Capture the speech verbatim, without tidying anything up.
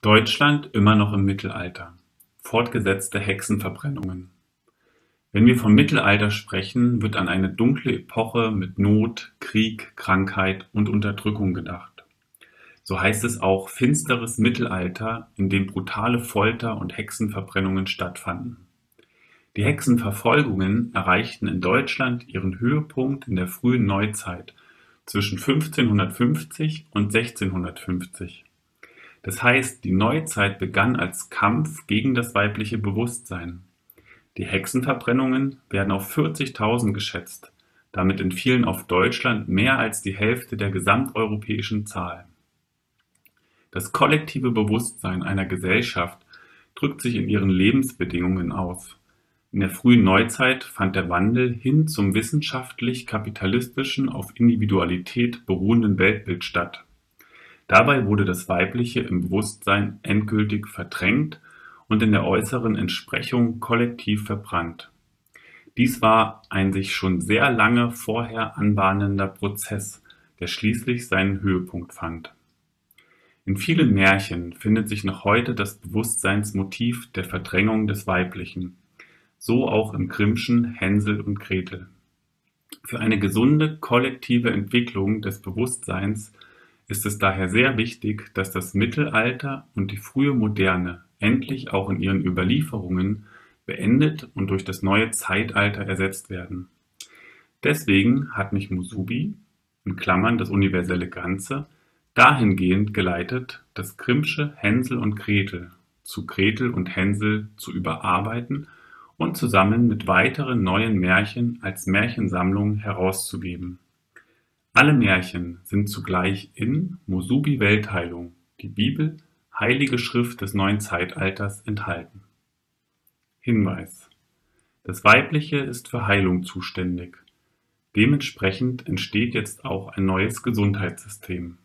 Deutschland immer noch im Mittelalter. Fortgesetzte Hexenverbrennungen. Wenn wir vom Mittelalter sprechen, wird an eine dunkle Epoche mit Not, Krieg, Krankheit und Unterdrückung gedacht. So heißt es auch finsteres Mittelalter, in dem brutale Folter und Hexenverbrennungen stattfanden. Die Hexenverfolgungen erreichten in Deutschland ihren Höhepunkt in der frühen Neuzeit zwischen fünfzehnhundertfünfzig und sechzehnhundertfünfzig. Das heißt, die Neuzeit begann als Kampf gegen das weibliche Bewusstsein. Die Hexenverbrennungen werden auf vierzigtausend geschätzt, damit entfielen auf Deutschland mehr als die Hälfte der gesamteuropäischen Zahl. Das kollektive Bewusstsein einer Gesellschaft drückt sich in ihren Lebensbedingungen aus. In der frühen Neuzeit fand der Wandel hin zum wissenschaftlich-kapitalistischen, auf Individualität beruhenden Weltbild statt. Dabei wurde das Weibliche im Bewusstsein endgültig verdrängt und in der äußeren Entsprechung kollektiv verbrannt. Dies war ein sich schon sehr lange vorher anbahnender Prozess, der schließlich seinen Höhepunkt fand. In vielen Märchen findet sich noch heute das Bewusstseinsmotiv der Verdrängung des Weiblichen, so auch im Grimmschen Hänsel und Gretel. Für eine gesunde kollektive Entwicklung des Bewusstseins ist es daher sehr wichtig, dass das Mittelalter und die frühe Moderne endlich auch in ihren Überlieferungen beendet und durch das neue Zeitalter ersetzt werden. Deswegen hat mich Musubi in Klammern (das universelle Ganze) dahingehend geleitet, das Grimmsche Hänsel und Gretel zu Gretel und Hänsel zu überarbeiten und zusammen mit weiteren neuen Märchen als Märchensammlung herauszugeben. Alle Märchen sind zugleich in Musubi Weltheilung, die Bibel, Heilige Schrift des neuen Zeitalters, enthalten. Hinweis: Das Weibliche ist für Heilung zuständig. Dementsprechend entsteht jetzt auch ein neues Gesundheitssystem.